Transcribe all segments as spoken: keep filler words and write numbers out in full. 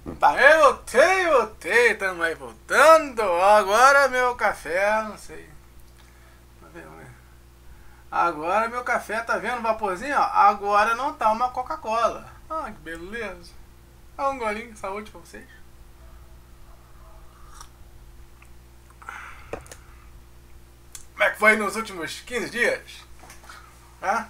Tá, eu voltei, voltei, tamo aí voltando. Agora meu café, não sei. Agora meu café, tá vendo o vaporzinho? Ó? Agora não tá uma Coca-Cola. Ah, que beleza. Dá um golinho, saúde pra vocês. Como é que foi nos últimos quinze dias? Hã?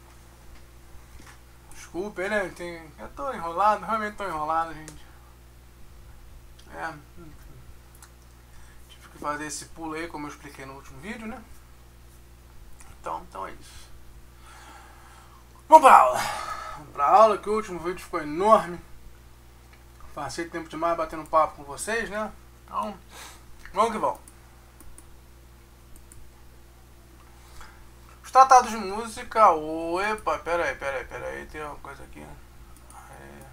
Desculpa, né? Tem... Eu tô enrolado, realmente tô enrolado, gente. É, tive que fazer esse pulo aí, como eu expliquei no último vídeo, né? Então, então é isso. Vamos pra aula. Vamos pra aula, que o último vídeo ficou enorme. Passei tempo demais batendo papo com vocês, né? Então, vamos que vamos. Os tratados de música... Opa, pera aí, pera aí, pera aí. Tem uma coisa aqui. É...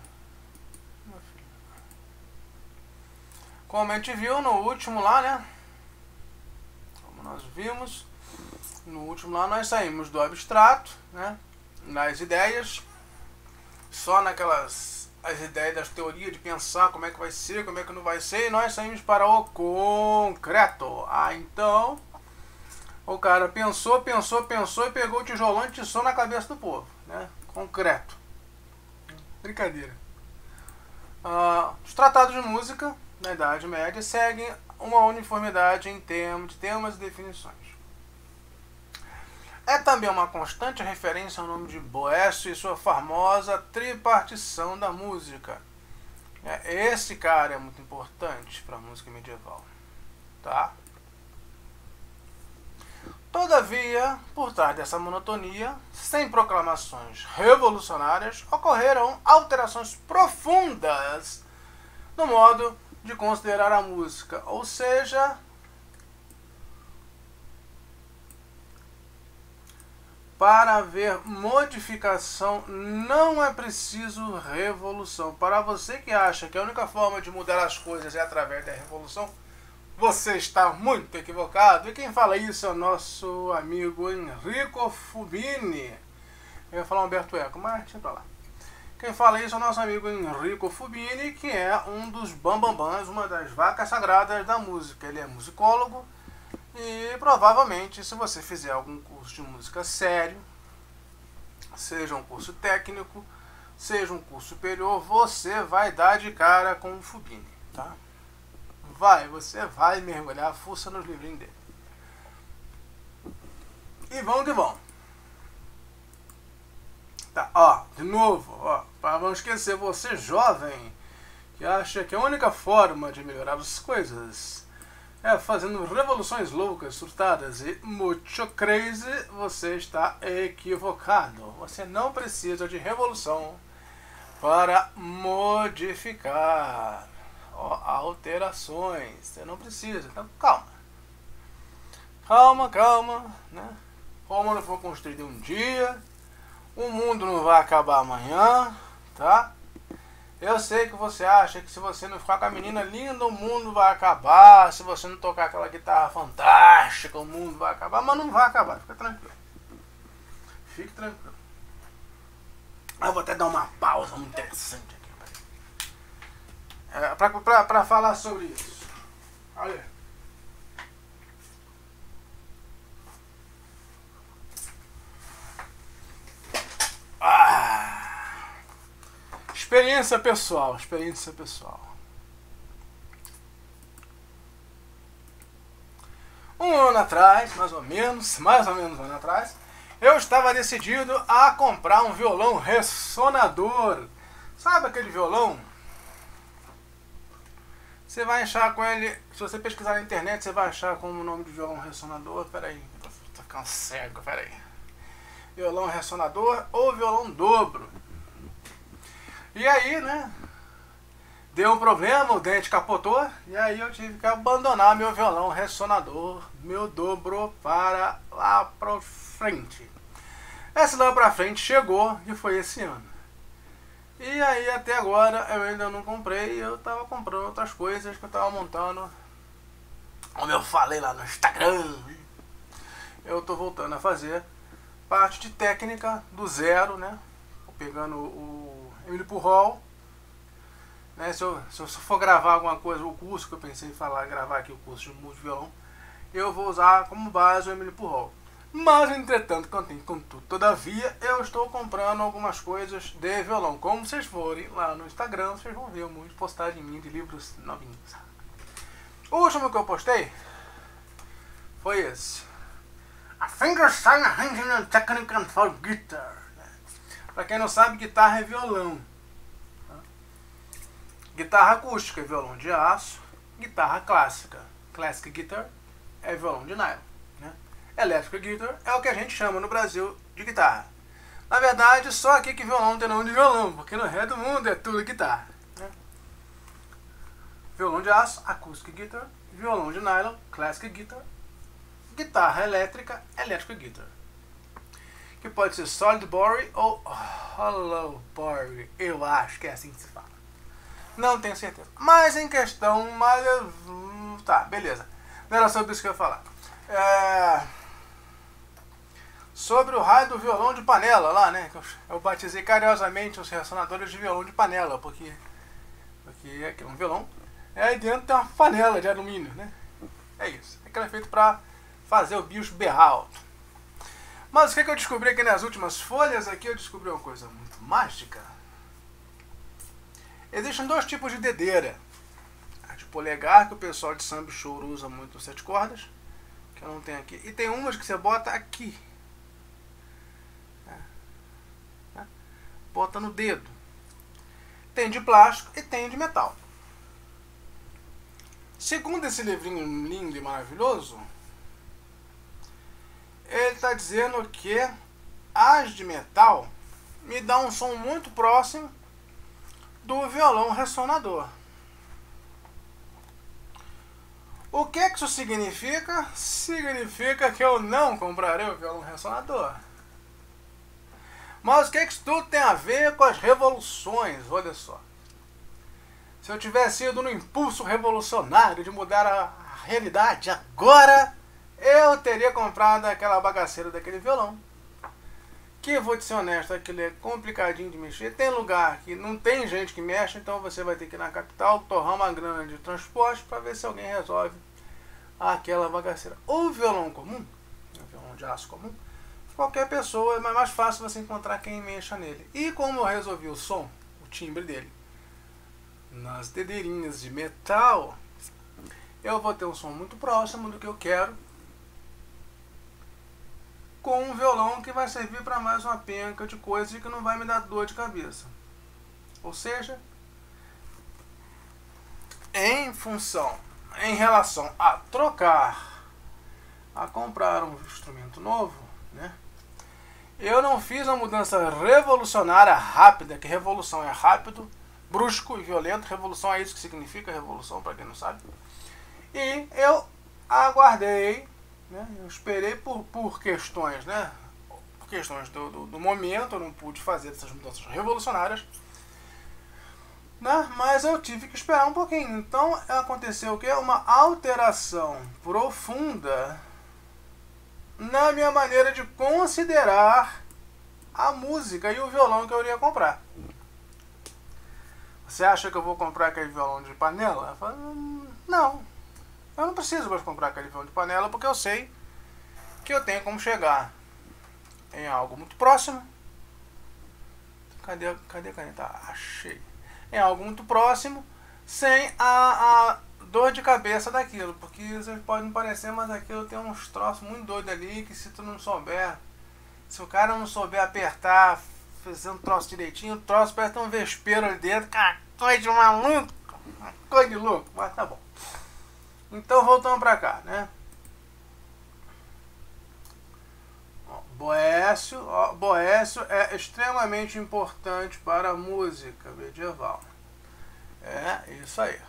Como a gente viu no último lá, né? Como nós vimos, no último lá nós saímos do abstrato, né? Nas ideias, só naquelas as ideias das teorias de pensar como é que vai ser, como é que não vai ser, e nós saímos para o concreto. Ah, então o cara pensou, pensou, pensou e pegou o tijolão e tiçou na cabeça do povo, né? Concreto. Brincadeira. Ah, os tratados de música na Idade Média seguem uma uniformidade em termos de temas e definições. É também uma constante referência ao nome de Boécio e sua famosa tripartição da música. Esse cara é muito importante para a música medieval, tá? Todavia, por trás dessa monotonia, sem proclamações revolucionárias, ocorreram alterações profundas no modo de considerar a música, ou seja, para haver modificação não é preciso revolução. Para você que acha que a única forma de mudar as coisas é através da revolução, você está muito equivocado. E quem fala isso é o nosso amigo Enrico Fubini. Eu ia falar Humberto Eco, mas deixa pra lá. Quem fala isso é o nosso amigo Enrico Fubini, que é um dos bambambãs, uma das vacas sagradas da música. Ele é musicólogo e provavelmente, se você fizer algum curso de música sério, seja um curso técnico, seja um curso superior, você vai dar de cara com o Fubini, tá? Vai, você vai mergulhar a fuça nos livrinhos dele. E vamos que vamos. Tá, ó, de novo, ó, para não esquecer, você jovem que acha que a única forma de melhorar as coisas é fazendo revoluções loucas, surtadas e muito crazy, você está equivocado. Você não precisa de revolução para modificar, ó, alterações. Você não precisa, então calma. Calma, calma, né? Roma não foi construída em um dia. O mundo não vai acabar amanhã, tá? Eu sei que você acha que se você não ficar com a menina linda, o mundo vai acabar. Se você não tocar aquela guitarra fantástica, o mundo vai acabar. Mas não vai acabar, fica tranquilo. Fique tranquilo. Eu vou até dar uma pausa muito interessante aqui. É, pra, pra, pra falar sobre isso. Olha aí. Experiência pessoal, experiência pessoal. Um ano atrás, mais ou menos, mais ou menos um ano atrás, eu estava decidido a comprar um violão ressonador. Sabe aquele violão? Você vai achar com ele, se você pesquisar na internet, você vai achar com o nome de violão ressonador. Pera aí, tô ficando cego, pera aí. Violão ressonador ou violão dobro. E aí, né, deu um problema, o dente capotou, e aí eu tive que abandonar meu violão ressonador, meu dobro, para lá pra frente. Esse lá pra frente chegou e foi esse ano. E aí até agora eu ainda não comprei, eu tava comprando outras coisas que eu tava montando. Como eu falei lá no Instagram, eu tô voltando a fazer parte de técnica do zero, né, pegando o Emile Purrell, né? Se eu, se eu for gravar alguma coisa, o curso que eu pensei em falar, gravar aqui o curso de música de violão, eu vou usar como base o Emile Pujol. Mas, entretanto, contudo, contudo, todavia, eu estou comprando algumas coisas de violão. Como vocês forem lá no Instagram, vocês vão ver muitas postagens minhas de livros novinhos. O último que eu postei foi esse. A Fingerstyle Arrangement Technique for Guitar. Pra quem não sabe, guitarra é violão. Guitarra acústica é violão de aço. Guitarra clássica, classic guitar, é violão de nylon. Né? Electric guitar é o que a gente chama no Brasil de guitarra. Na verdade, só aqui que violão tem nome de violão, porque no resto do mundo é tudo guitarra. Né? Violão de aço, acoustic guitar. Violão de nylon, classic guitar. Guitarra elétrica, electric guitar. Que pode ser solid body ou hollow body. Eu acho que é assim que se fala. Não tenho certeza. Mas em questão, mas tá, beleza. Não era sobre isso que eu ia falar. É... Sobre o raio do violão de panela lá, né? Eu batizei carinhosamente os ressonadores de violão de panela, porque, porque aqui é um violão. E aí dentro tem uma panela de alumínio, né? É isso. Aquilo é feito para fazer o bicho berrar alto. Mas o que, é que eu descobri aqui nas últimas folhas? Aqui eu descobri uma coisa muito mágica. Existem dois tipos de dedeira. A de polegar, que o pessoal de samba e choro usa muito no sete cordas, que eu não tenho aqui. E tem umas que você bota aqui. É. É. Bota no dedo. Tem de plástico e tem de metal. Segundo esse livrinho lindo e maravilhoso, ele está dizendo que as de metal me dão um som muito próximo do violão ressonador. O que que isso significa? Significa que eu não comprarei o violão ressonador. Mas o que que isso tudo tem a ver com as revoluções? Olha só. Se eu tivesse ido no impulso revolucionário de mudar a realidade agora, eu teria comprado aquela bagaceira daquele violão. Que, vou te ser honesto, aquilo é complicadinho de mexer. Tem lugar que não tem gente que mexe, então você vai ter que ir na capital, torrar uma grana de transporte para ver se alguém resolve aquela bagaceira. O violão comum, o violão de aço comum, qualquer pessoa, é mais fácil você encontrar quem mexa nele. E como eu resolvi o som, o timbre dele, nas dedeirinhas de metal, eu vou ter um som muito próximo do que eu quero, com um violão que vai servir para mais uma penca de coisa e que não vai me dar dor de cabeça. Ou seja, em função, em relação a trocar, a comprar um instrumento novo, né? Eu não fiz uma mudança revolucionária rápida, que revolução é rápido, brusco e violento. Revolução é isso que significa revolução, para quem não sabe. E eu aguardei, né? Eu esperei por, por questões, né? Por questões do, do, do momento, eu não pude fazer essas mudanças revolucionárias, né? Mas eu tive que esperar um pouquinho. Então aconteceu o quê? Uma alteração profunda na minha maneira de considerar a música e o violão que eu iria comprar. Você acha que eu vou comprar aquele violão de panela? Eu falo, hum, não. Eu não preciso mais comprar aquele violão de panela, porque eu sei que eu tenho como chegar em algo muito próximo. Cadê, cadê a caneta? Achei. Em algo muito próximo, sem a, a dor de cabeça daquilo. Porque vocês podem parecer, mas aquilo tem uns troços muito doidos ali, que se tu não souber, se o cara não souber apertar, fazer um troço direitinho, o troço parece ter um vespeiro ali dentro. Cara, coisa de maluco, coisa de louco, mas tá bom. Então voltando pra cá, né? Boécio, ó, Boécio é extremamente importante para a música medieval. É isso aí.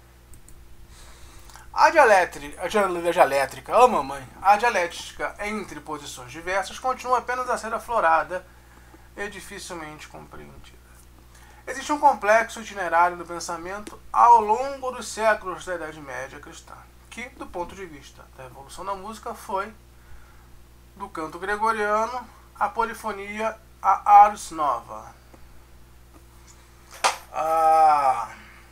A dialétrica, a dialétrica, oh mamãe, a dialética entre posições diversas continua apenas a ser aflorada e dificilmente compreendida. Existe um complexo itinerário do pensamento ao longo dos séculos da Idade Média cristã, que, do ponto de vista da evolução da música, foi do canto gregoriano à polifonia, à ars nova. Ah,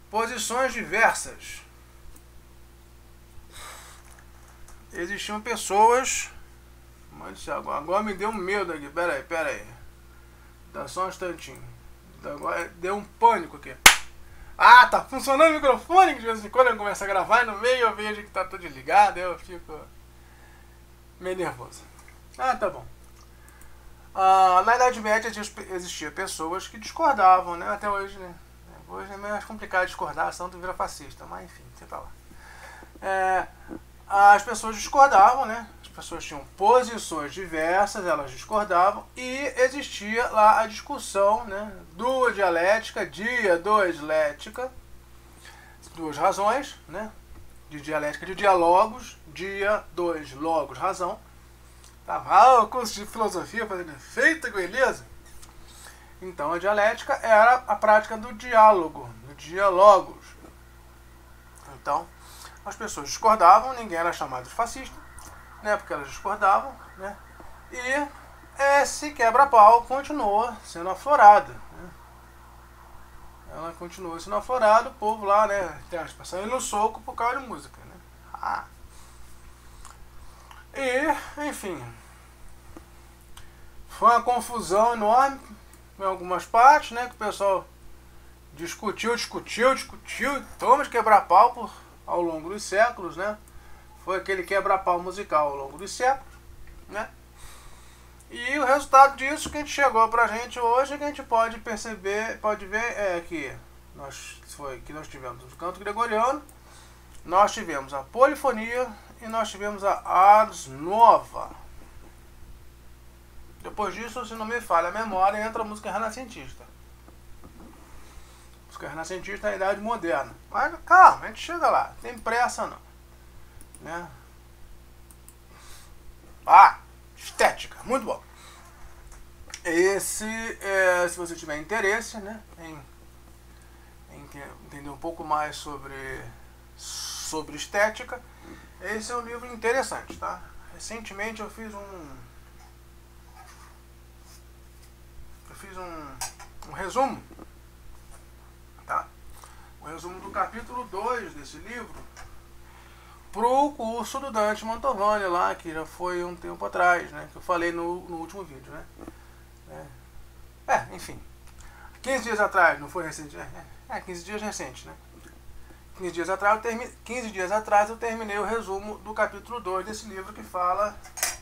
Posições diversas. Existiam pessoas... Mas agora, agora me deu um medo aqui. Pera aí, pera aí. Dá só um instantinho. Agora deu um pânico aqui. Ah, tá funcionando o microfone, que de vez em quando eu começo a gravar e no meio eu vejo que tá tudo desligado, eu fico meio nervoso. Ah, tá bom. Ah, na Idade Média existiam pessoas que discordavam, né? Até hoje, né? Hoje é mais complicado discordar, senão tu vira fascista. Mas enfim, você tá lá. É, as pessoas discordavam, né? As pessoas tinham posições diversas, elas discordavam. E existia lá a discussão, né? Do dialética, dia, dialética. Duas razões, né? De dialética, de diálogos, dia, dois, logos, razão. Tava ah, o curso de filosofia fazendo efeito, beleza? Então a dialética era a prática do diálogo, do diálogos. Então as pessoas discordavam, ninguém era chamado de fascista, né? Porque elas discordavam, né? E esse quebra-pau continuou sendo aflorado, né? Ela continuou sendo aflorada, o povo lá, né? Saindo no soco por causa de música, né? Ah. E, enfim, foi uma confusão enorme em algumas partes, né? Que o pessoal discutiu, discutiu, discutiu, e toma de quebra-pau por, ao longo dos séculos, né? Foi aquele quebra-pau musical ao longo dos séculos, né? E o resultado disso que a gente chegou pra gente hoje, que a gente pode perceber, pode ver, é que nós, foi, que nós tivemos o canto gregoriano, nós tivemos a polifonia e nós tivemos a ars nova. Depois disso, se não me falha a memória, entra a música renascentista. Música renascentista na Idade Moderna. Mas calma, a gente chega lá, não tem pressa não. Né? Ah, estética, muito bom. Esse, é, se você tiver interesse, né, em, em entender um pouco mais sobre, sobre estética, esse é um livro interessante, tá? Recentemente eu fiz um eu fiz um, um resumo, tá? Um resumo do capítulo dois desse livro pro curso do Dante Mantovani lá, que já foi um tempo atrás, né? Que eu falei no, no último vídeo, né? É, é, enfim. quinze dias atrás, não foi recente? É, é quinze dias recente, né? quinze dias atrás eu termi, quinze dias atrás eu terminei o resumo do capítulo dois desse livro que fala...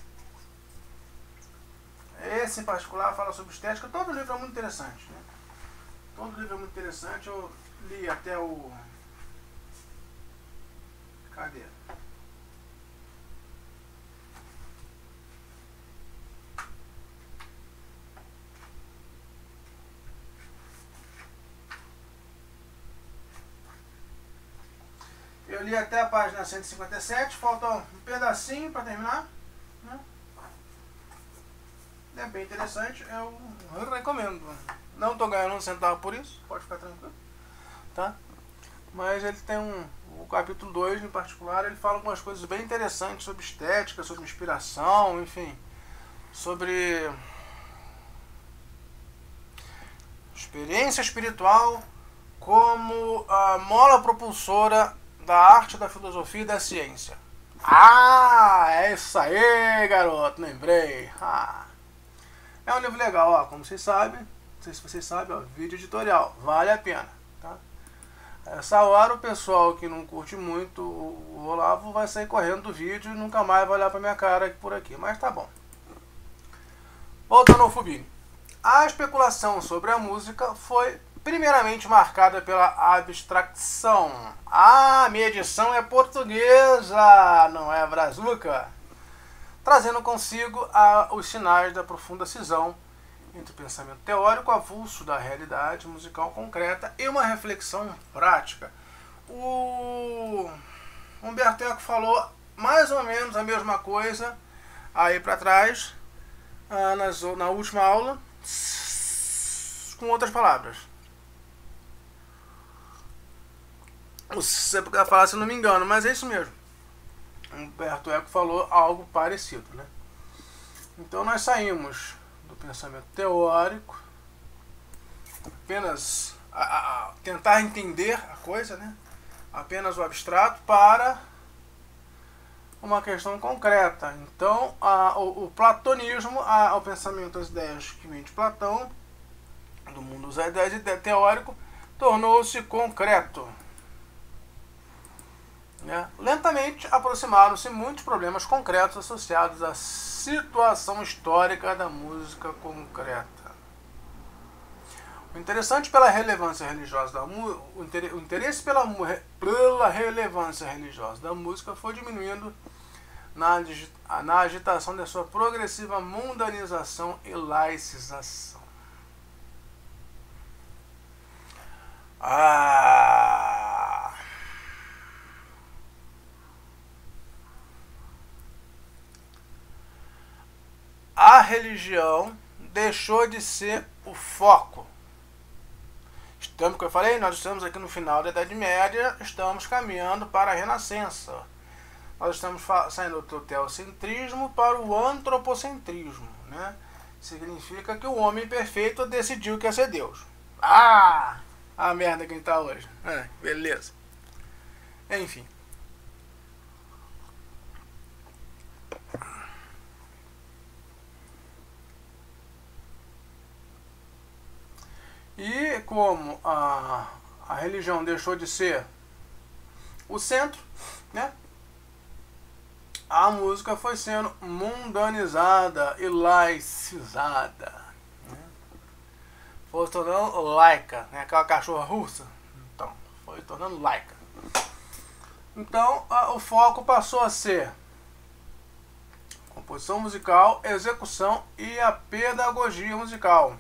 Esse em particular fala sobre estética. Todo livro é muito interessante, né? Todo livro é muito interessante. Eu li até o... Cadê? Eu li até a página cento e cinquenta e sete, falta um pedacinho para terminar, né? É bem interessante, eu, eu recomendo. Não estou ganhando um centavo por isso, pode ficar tranquilo, tá? Mas ele tem um... O capítulo dois, em particular, ele fala algumas coisas bem interessantes sobre estética, sobre inspiração, enfim, sobre experiência espiritual como a mola propulsora da arte, da filosofia e da ciência. Ah, é isso aí, garoto, lembrei. Ah. É um livro legal, ó, como vocês sabem, não sei se vocês sabem, ó, vídeo editorial, vale a pena, tá? Essa hora o pessoal que não curte muito o Olavo vai sair correndo do vídeo e nunca mais vai olhar pra minha cara aqui por aqui, mas tá bom. Voltando ao Fubini. A especulação sobre a música foi primeiramente marcada pela abstração. Ah, minha edição é portuguesa, não é brazuca. Trazendo consigo a, os sinais da profunda cisão entre o pensamento teórico avulso da realidade musical concreta e uma reflexão prática. O Humberto Eco falou mais ou menos a mesma coisa aí para trás, nas, na última aula, com outras palavras. Você pode falar se não me engano, mas é isso mesmo. Humberto Eco falou algo parecido, né? Então nós saímos do pensamento teórico, apenas a, a tentar entender a coisa, né? Apenas o abstrato, para uma questão concreta. Então, a, o, o platonismo, a, o pensamento, as ideias que vem de Platão, do mundo das ideias teórico, tornou-se concreto. Né? Lentamente aproximaram-se muitos problemas concretos associados à situação histórica da música concreta. O interessante pela relevância religiosa da música, o interesse pela, pela relevância religiosa da música foi diminuindo na, na agitação da sua progressiva mundanização e laicização. Ah... A religião deixou de ser o foco. Estamos, como eu falei, nós estamos aqui no final da Idade Média, estamos caminhando para a Renascença. Nós estamos saindo do teocentrismo para o antropocentrismo, né? Significa que o homem perfeito decidiu que ia ser Deus. Ah! A merda que a gente tá hoje. É, beleza. Enfim. E como a, a religião deixou de ser o centro, né, a música foi sendo mundanizada e laicizada, né? Foi se tornando laica, né, aquela cachorra russa. Então, foi tornando laica. Então, a, o foco passou a ser composição musical, execução e a pedagogia musical.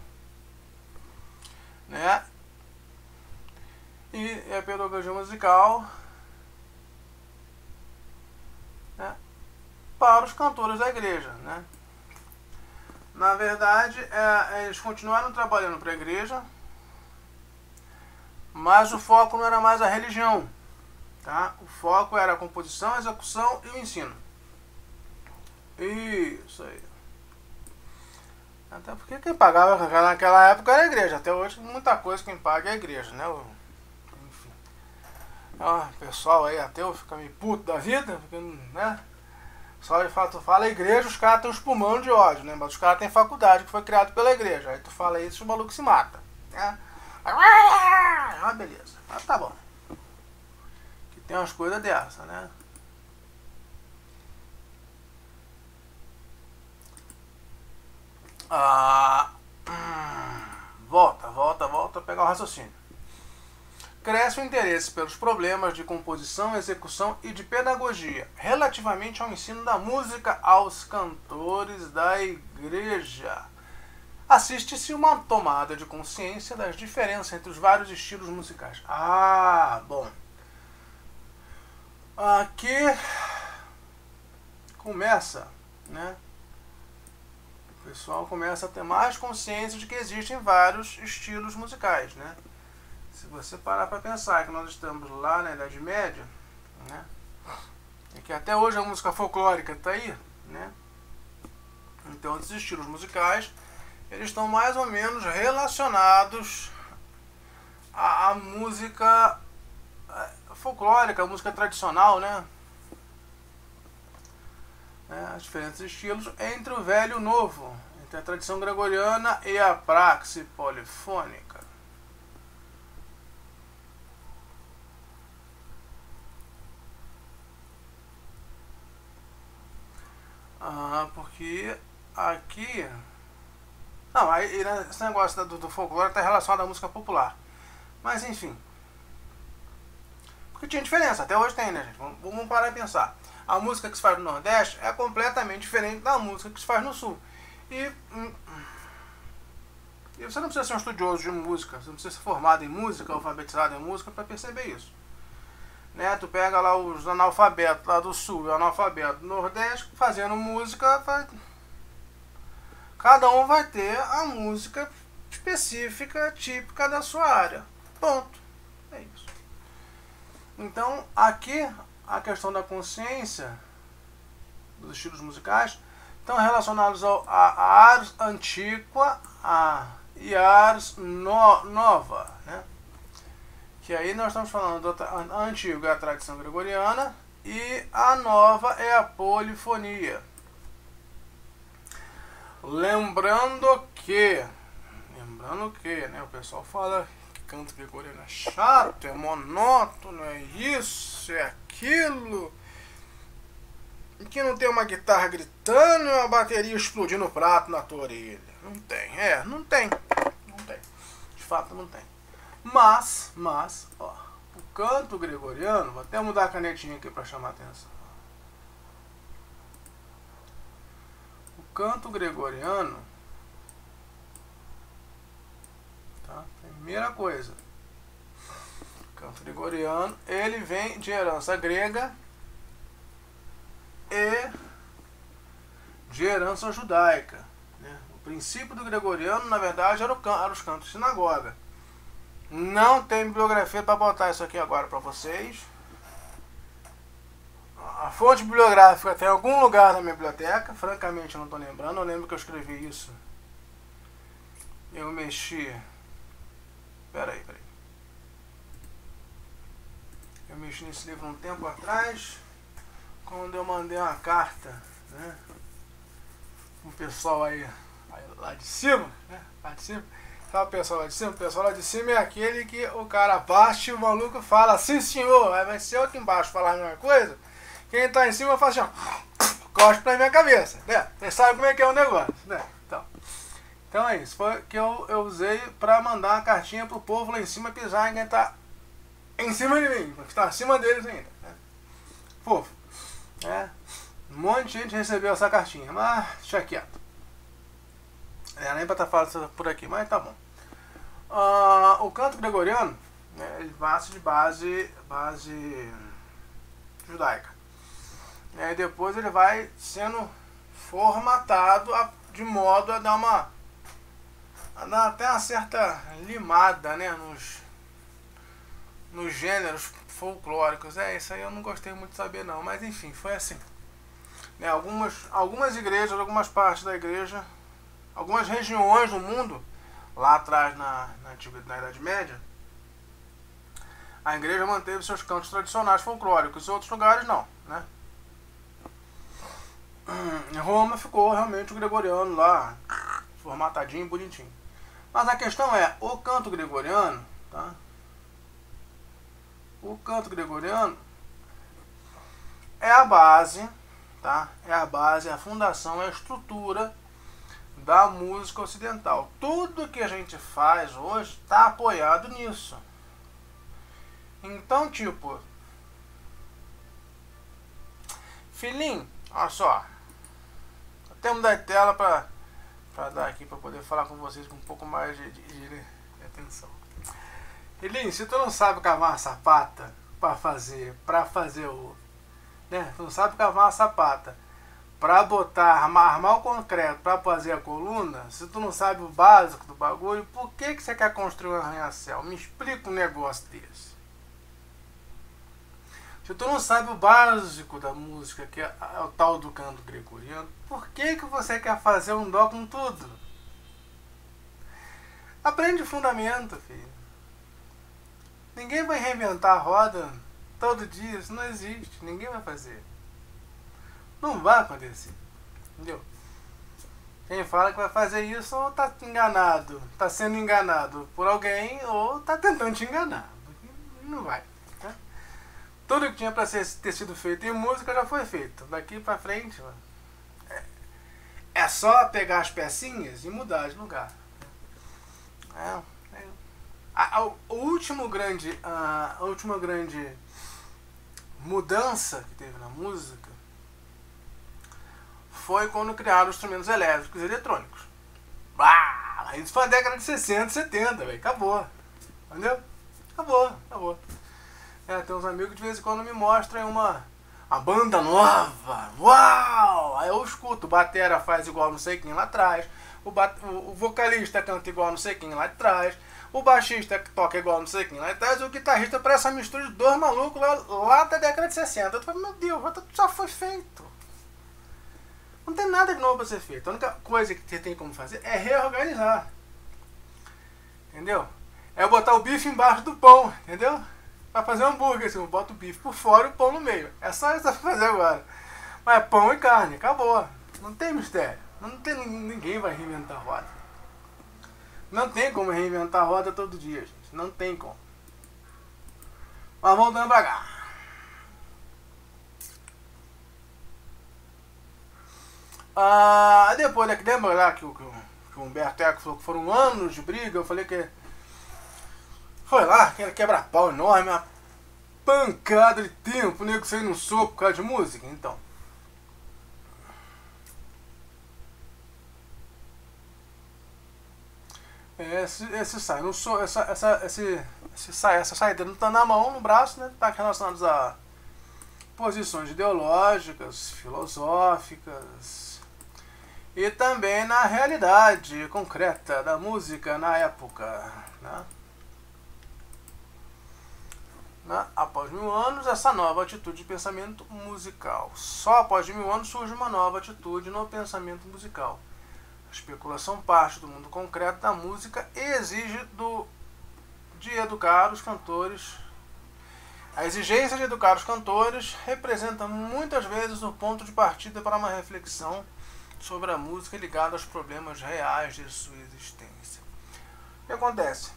Né? E a pedagogia musical, né, para os cantores da igreja, né? Na verdade, é, eles continuaram trabalhando para a igreja, mas o foco não era mais a religião, tá? O foco era a composição, a execução e o ensino. Isso aí. Até porque quem pagava naquela época era a igreja. Até hoje, muita coisa quem paga é a igreja, né? Enfim. O pessoal aí, ateu, fica meio puto da vida, porque, né? Só de fato, tu fala a igreja, os caras têm uns pulmões de ódio, né? Mas os caras têm faculdade que foi criado pela igreja. Aí tu fala isso, o maluco se mata, né? Ah, beleza. Mas tá bom. Que tem umas coisas dessas, né? Ah, hum, volta, volta, volta a pegar o raciocínio. Cresce o interesse pelos problemas de composição, execução e de pedagogia relativamente ao ensino da música aos cantores da igreja. Assiste-se uma tomada de consciência das diferenças entre os vários estilos musicais. Ah, bom. Aqui começa, né? O pessoal começa a ter mais consciência de que existem vários estilos musicais, né? Se você parar para pensar que nós estamos lá na Idade Média, né? E que até hoje a música folclórica está aí, né? Então, esses estilos musicais, eles estão mais ou menos relacionados à, à música folclórica, a música tradicional, né? É, os diferentes estilos entre o velho e o novo, entre a tradição gregoriana e a praxe polifônica. Ah, porque aqui... Não, aí esse negócio do, do folclore está relacionado à música popular. Mas enfim. Porque tinha diferença, até hoje tem, né, gente? Vamos, vamos parar e pensar. A música que se faz no Nordeste é completamente diferente da música que se faz no Sul. E, hum, e você não precisa ser um estudioso de música, você não precisa ser formado em música, alfabetizado em música para perceber isso. Né? Tu pega lá os analfabetos lá do Sul e o analfabeto do Nordeste fazendo música, vai... cada um vai ter a música específica, típica da sua área. Ponto. É isso. Então, aqui... a questão da consciência dos estilos musicais estão relacionados ao, a, a ars antiqua a, e a ars no, nova, né? Que aí nós estamos falando da antiga é a tradição gregoriana e a nova é a polifonia. Lembrando que, lembrando que, né, o pessoal fala que canto gregoriano é chato, é monótono, é isso, é aquilo, que não tem uma guitarra gritando e uma bateria explodindo o prato na tua orelha. Não tem, é, não tem, não tem, de fato não tem. Mas, mas, ó, o canto gregoriano, vou até mudar a canetinha aqui para chamar a atenção. O canto gregoriano, tá? Primeira coisa, o canto gregoriano, ele vem de herança grega e de herança judaica, né? O princípio do gregoriano, na verdade, era, o can era os cantos de sinagoga. Não tem bibliografia para botar isso aqui agora para vocês. A fonte bibliográfica tem em algum lugar na minha biblioteca. Francamente eu não estou lembrando. Eu lembro que eu escrevi isso. Eu mexi. Peraí, peraí. Eu mexi nesse livro um tempo atrás. Quando eu mandei uma carta, né, um pessoal aí, aí lá de cima, né? Lá de cima. Tá, o pessoal lá de cima? O pessoal lá de cima é aquele que o cara baixa e o maluco fala, sim senhor, aí vai ser eu aqui embaixo falar a mesma coisa. Quem tá em cima fala assim, ó, cospe pra minha cabeça, né? Vocês sabem como é que é o negócio, né? Então, então é isso, foi que eu, eu usei pra mandar uma cartinha pro povo lá em cima pisar em quem tá em cima de mim, porque tá acima deles ainda, né? Fofo, né? Um monte de gente recebeu essa cartinha, mas deixa quieto. É, nem pra estar falando por aqui, mas tá bom. Uh, o canto gregoriano, né, ele nasce de base, base judaica. E depois ele vai sendo formatado a, de modo a dar uma a dar até uma certa limada, né, nos, nos gêneros folclóricos. É, isso aí eu não gostei muito de saber não, mas enfim, foi assim. Né, algumas, algumas igrejas, algumas partes da igreja, algumas regiões do mundo, lá atrás na, na, na Idade Média, a igreja manteve seus cantos tradicionais folclóricos, em outros lugares não, né? Em Roma ficou realmente o gregoriano lá, formatadinho, bonitinho. Mas a questão é, o canto gregoriano, tá? O canto gregoriano é a base, tá? É a base, a fundação, é a estrutura da música ocidental. Tudo que a gente faz hoje está apoiado nisso. Então, tipo, filhinho, olha só, até mudar de tela para para dar aqui para poder falar com vocês com um pouco mais de, de, de, de atenção. Filhinho, se tu não sabe cavar uma sapata para fazer, para fazer o, né? Tu não sabe cavar uma sapata para botar, armar, armar o concreto para fazer a coluna, se tu não sabe o básico do bagulho, por que que você quer construir um arranha-céu? Me explica um negócio desse. Se tu não sabe o básico da música, que é o tal do canto gregoriano, por que que você quer fazer um dó com tudo? Aprende fundamento, filho. Ninguém vai reinventar a roda todo dia, isso não existe, ninguém vai fazer. Não vai acontecer, entendeu? Quem fala que vai fazer isso ou tá enganado, tá sendo enganado por alguém ou tá tentando te enganar. Não vai, tá? Tudo que tinha para ter sido feito em música já foi feito. Daqui para frente é, é só pegar as pecinhas e mudar de lugar. É, é. A, a, o último grande, a, a última grande mudança que teve na música foi quando criaram os instrumentos elétricos e eletrônicos. Ah, isso foi na década de sessenta, setenta, véio. Acabou. Entendeu? Acabou, acabou. É, tem uns amigos que de vez em quando me mostram uma, uma banda nova. Uau! Aí eu escuto, o batera faz igual não sei quem lá atrás, o, bat, o, o vocalista canta igual não sei quem lá atrás, o baixista toca igual não sei quem lá atrás, e o guitarrista parece uma mistura de dois malucos lá, lá da década de sessenta. Eu falo, meu Deus, já foi feito. Não tem nada de novo para ser feito. A única coisa que você tem como fazer é reorganizar. Entendeu? é botar o bife embaixo do pão, entendeu? Pra fazer um hambúrguer, assim, bota o bife por fora e o pão no meio. É só isso que fazer agora. Mas é pão e carne, acabou. Não tem mistério. Não tem, ninguém vai reinventar a roda. Não tem como reinventar a roda todo dia, gente. Não tem como. Mas voltando pra cá. Ah, depois, né, que lembra lá que o, que o Humberto Eco falou que foram anos de briga, eu falei que foi lá, aquele quebra-pau enorme, uma pancada de tempo, nego saindo no soco por causa de música, então. Esse, esse sai no so, essa, essa, esse, esse sai, essa saída não tá na mão, no braço, né? Tá relacionado a posições ideológicas, filosóficas e também na realidade concreta da música na época, né? Na, após mil anos, essa nova atitude de pensamento musical. Só após mil anos surge uma nova atitude no pensamento musical. A especulação parte do mundo concreto da música e exige do, de educar os cantores. A exigência de educar os cantores representa muitas vezes o ponto de partida para uma reflexão sobre a música ligada aos problemas reais de sua existência. O que acontece?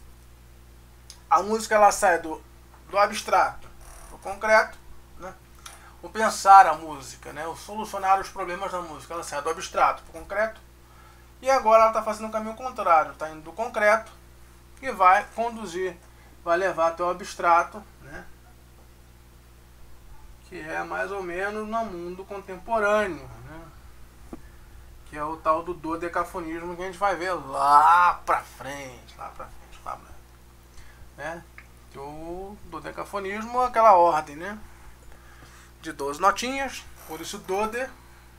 A música ela sai do, do abstrato para o concreto, né? O pensar a música, né? O solucionar os problemas da música, ela sai do abstrato para o concreto. E agora ela está fazendo o caminho contrário, está indo do concreto e vai conduzir, vai levar até o abstrato, né? Que é mais ou menos no mundo contemporâneo, né? Que é o tal do dodecafonismo que a gente vai ver lá pra frente, lá pra frente, lá pra frente, né? Que o dodecafonismo é aquela ordem, né? De doze notinhas, por isso dode.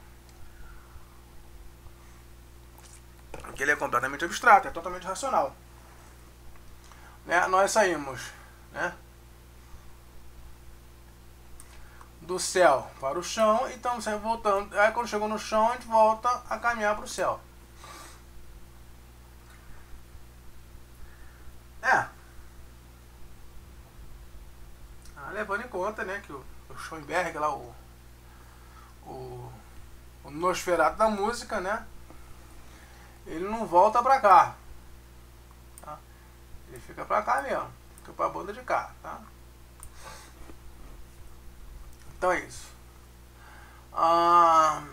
Que ele é completamente abstrato, é totalmente racional. Né? Nós saímos, né, do céu para o chão e estamos sempre voltando. Aí quando chegou no chão, a gente volta a caminhar para o céu. É. Ah, levando em conta, né, que o, o Schoenberg, lá, o, o, o Nosferatu da música, né, ele não volta pra cá, tá? Ele fica pra cá mesmo, fica pra banda de cá, tá? Então é isso. Ah,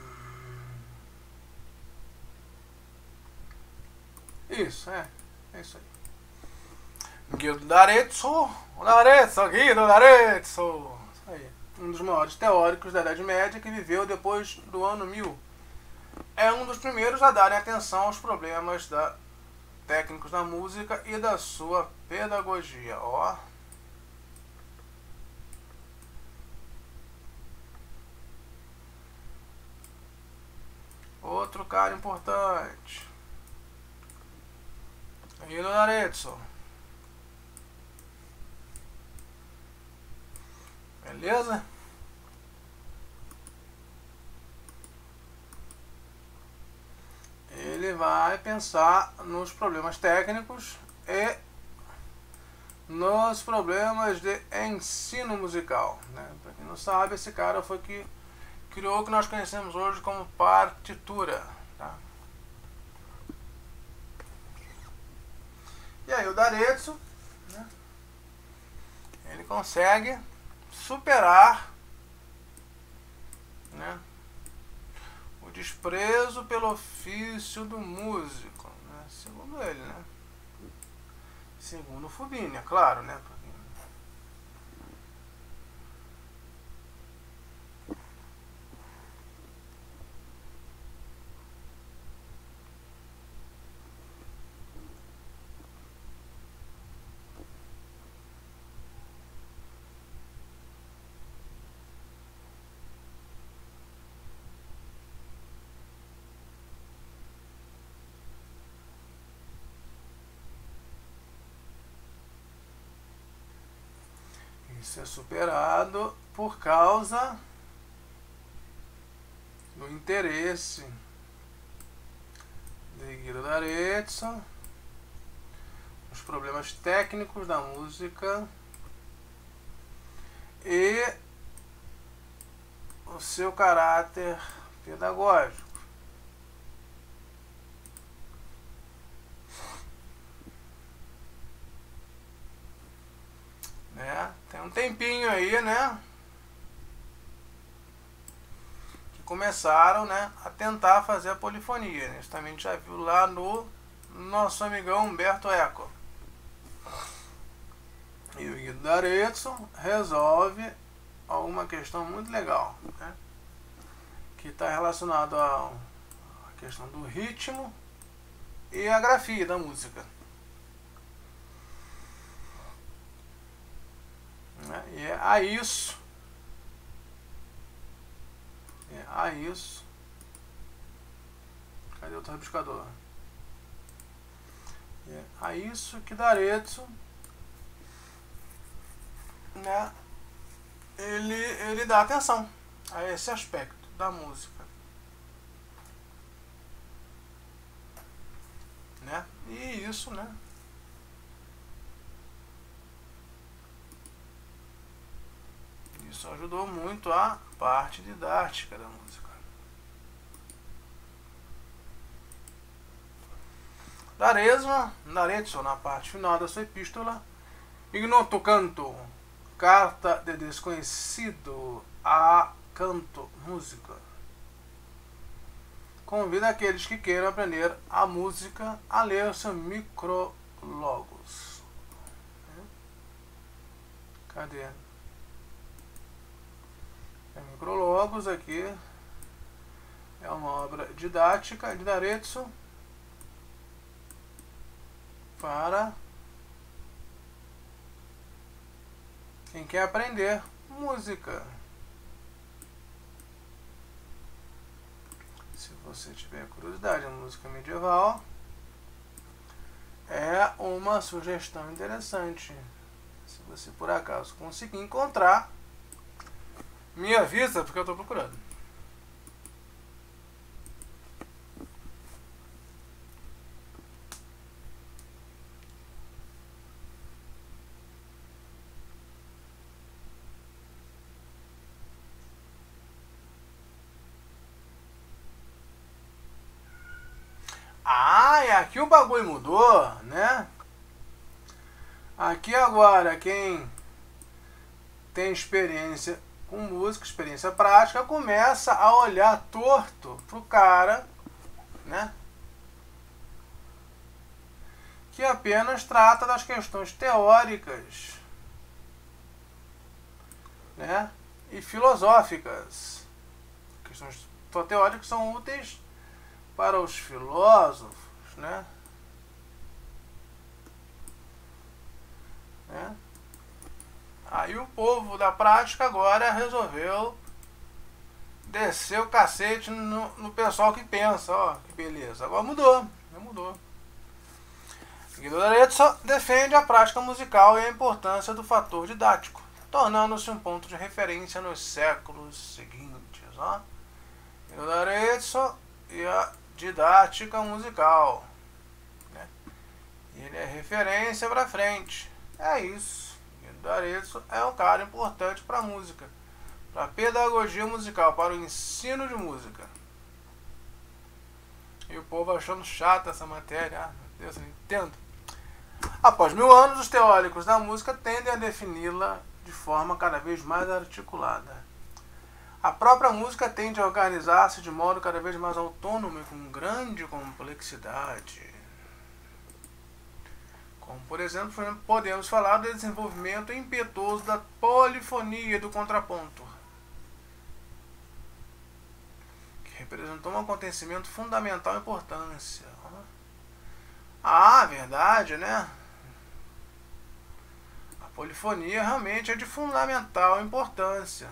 isso, é, é isso aí. Guido d'Arezzo, d'Arezzo, Guido d'Arezzo, isso aí. Um dos maiores teóricos da Idade Média que viveu depois do ano mil. É um dos primeiros a darem atenção aos problemas da, técnicos da música e da sua pedagogia. Ó. Outro cara importante. Guido d'Arezzo. Beleza? Ele vai pensar nos problemas técnicos e nos problemas de ensino musical, né? Para quem não sabe, esse cara foi que criou o que nós conhecemos hoje como partitura, tá? E aí o d'Arezzo, né, ele consegue superar, né, o desprezo pelo ofício do músico, né, segundo ele, né? Segundo o Fubini, é claro, né? Isso é superado por causa do interesse de Guido d'Arezzo, os problemas técnicos da música e o seu caráter pedagógico. Né? Tem um tempinho aí, né? Que começaram, né, a tentar fazer a polifonia. Né? Isso também a gente já viu lá no nosso amigão Humberto Eco. E o Guido D'Arezzo resolve uma questão muito legal, né? Que está relacionado à questão do ritmo e a grafia da música. E é a isso, é a isso, cadê o rabiscador? É a isso que D'Arezzo, né, ele, ele dá atenção a esse aspecto da música, né, e isso, né, isso ajudou muito a parte didática da música. D'Arezzo, D'Arezzo, na parte final da sua epístola, Ignoto canto, carta de desconhecido a canto, música. Convida aqueles que queiram aprender a música a ler seu micrologos. Cadê? É Micrologos aqui é uma obra didática de D'Arezzo para quem quer aprender música. Se você tiver curiosidade em música medieval, é uma sugestão interessante. Se você por acaso conseguir encontrar, me avisa, porque eu estou procurando. Ah, e aqui o bagulho mudou, né? Aqui agora, quem tem experiência com música, experiência prática, começa a olhar torto pro cara, né, que apenas trata das questões teóricas, né, e filosóficas. Questões teóricas são úteis para os filósofos, né, né? Aí o povo da prática agora resolveu descer o cacete no, no pessoal que pensa, ó, que beleza. Agora mudou, já mudou. Guido D'Arezzo defende a prática musical e a importância do fator didático, tornando-se um ponto de referência nos séculos seguintes. Ó. Guido D'Arezzo e a didática musical, né? Ele é referência para frente. É isso. D'Arezzo é um cara importante para a música, para a pedagogia musical, para o ensino de música. E o povo achando chata essa matéria. Ah, meu Deus, eu não entendo. Após mil anos, os teóricos da música tendem a defini-la de forma cada vez mais articulada. A própria música tende a organizar-se de modo cada vez mais autônomo e com grande complexidade. Como, por exemplo, podemos falar do desenvolvimento impetuoso da polifonia e do contraponto, que representou um acontecimento fundamental e importância. Ah, verdade, né? A polifonia realmente é de fundamental importância.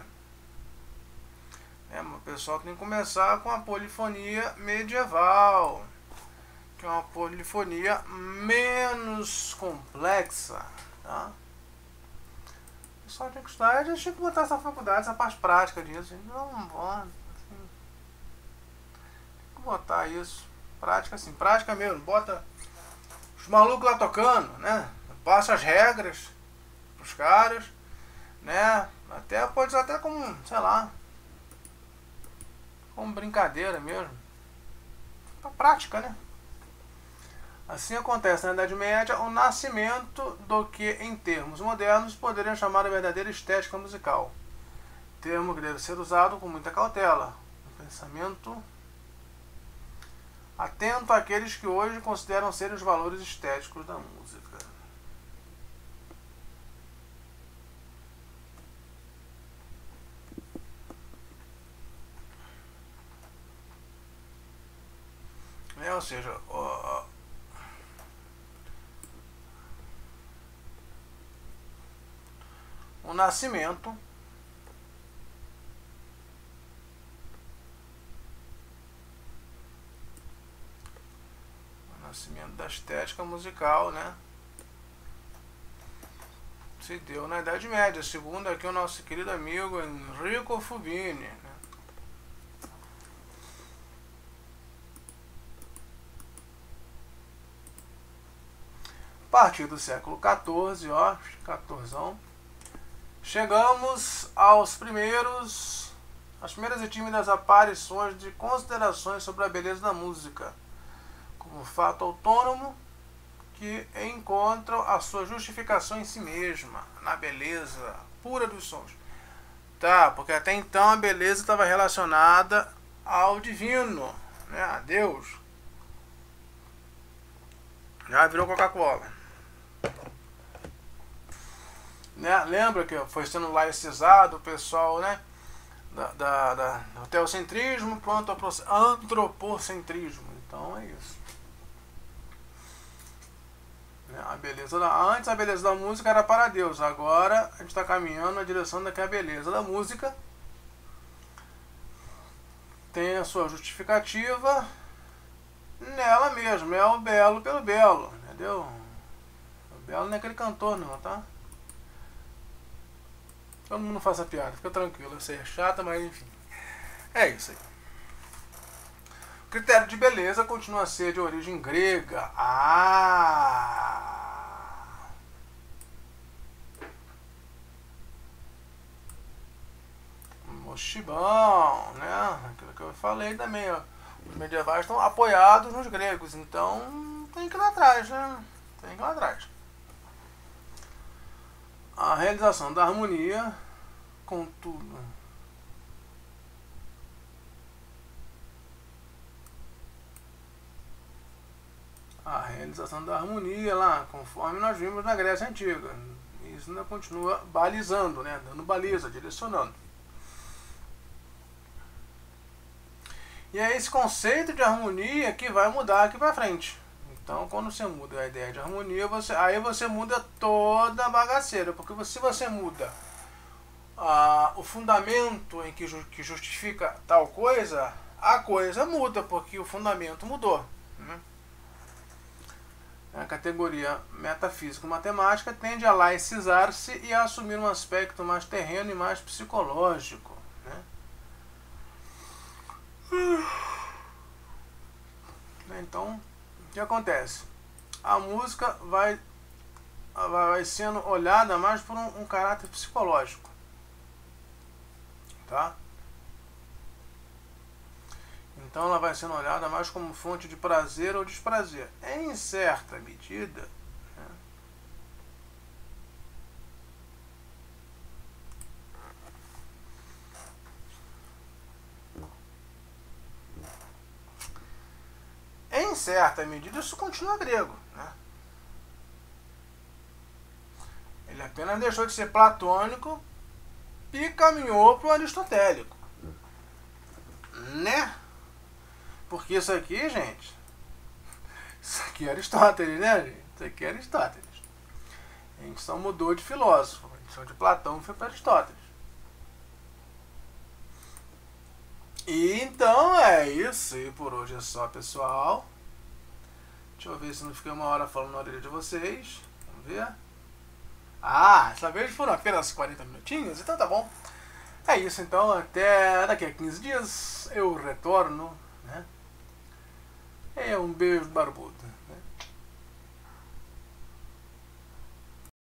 É, o pessoal tem que começar com a polifonia medieval, que é uma polifonia menos complexa, tá? O pessoal tem que estudar, a gente tem que botar essa faculdade, essa parte prática disso. Não, não pode. Assim, tem que botar isso. Prática assim, prática mesmo. Bota, os malucos lá tocando, né? Passa as regras pros caras, né? Até pode ser até como, sei lá, como brincadeira mesmo. Pra prática, né? Assim acontece na Idade Média o nascimento do que, em termos modernos, poderiam chamar a verdadeira estética musical. Termo que deve ser usado com muita cautela. Um pensamento atento àqueles que hoje consideram ser os valores estéticos da música. É, ou seja, o, o nascimento o nascimento da estética musical, né, se deu na Idade Média, segundo aqui o nosso querido amigo Enrico Fubini, né? A partir do século quatorze, ó, quatorzão, chegamos aos primeiros, às primeiras e tímidas aparições de considerações sobre a beleza da música, como fato autônomo que encontram a sua justificação em si mesma, na beleza pura dos sons. Tá, porque até então a beleza estava relacionada ao divino, né, a Deus. Já virou Coca-Cola. Né? Lembra que foi sendo laicizado o pessoal, né, da, da, da, do teocentrismo para o antropocentrismo. Então é isso. A beleza da, antes a beleza da música era para Deus, agora a gente está caminhando na direção da que a beleza da música tem a sua justificativa nela mesmo, é o belo pelo belo, entendeu? O belo não é aquele cantor não, tá? Todo mundo faça piada, fica tranquilo, eu sei, é chata, mas enfim. É isso aí. O critério de beleza continua a ser de origem grega. Ah! Mochibão, né? Aquilo que eu falei também, ó. Os medievais estão apoiados nos gregos, então tem que ir lá atrás, né? Tem que ir lá atrás. A realização da harmonia, contudo, a realização da harmonia lá, conforme nós vimos na Grécia Antiga. Isso ainda continua balizando, né? Dando baliza, direcionando. E é esse conceito de harmonia que vai mudar aqui pra frente. Então, quando você muda a ideia de harmonia, você, aí você muda toda a bagaceira. Porque se você muda ah, o fundamento em que, ju que justifica tal coisa, a coisa muda, porque o fundamento mudou. Né? A categoria metafísico-matemática tende a laicizar-se e a assumir um aspecto mais terreno e mais psicológico. Né? Então, o que acontece? A música vai, vai sendo olhada mais por um, um caráter psicológico. Tá? Então ela vai sendo olhada mais como fonte de prazer ou desprazer. Em certa medida, né? Em certa medida isso continua grego, né? Ele apenas deixou de ser platônico e caminhou para o aristotélico, né? Porque isso aqui, gente, isso aqui é Aristóteles, né, gente? Isso aqui é Aristóteles. A gente só mudou de filósofo. A gente saiu de Platão e foi para Aristóteles. E então é isso. E por hoje é só, pessoal. Deixa eu ver se não fiquei uma hora falando na orelha de vocês. Vamos ver. Ah, essa vez foram apenas quarenta minutinhos, então tá bom. É isso, então. Até daqui a quinze dias eu retorno, né? É um beijo barbudo.